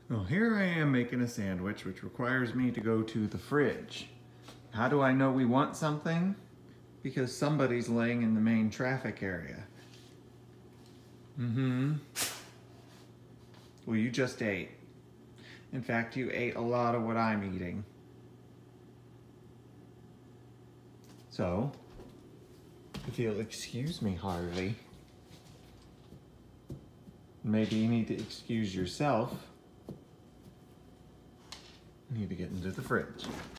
Well, here I am making a sandwich, which requires me to go to the fridge. How do I know we want something? Because somebody's laying in the main traffic area. Well, you just ate. In fact, you ate a lot of what I'm eating. So, if you'll excuse me, Harvey, maybe you need to excuse yourself. You need to get into the fridge.